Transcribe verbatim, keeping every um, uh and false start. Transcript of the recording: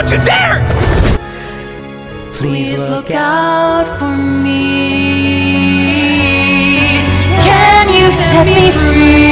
Don't you dare! Please look out for me. Can you set me free?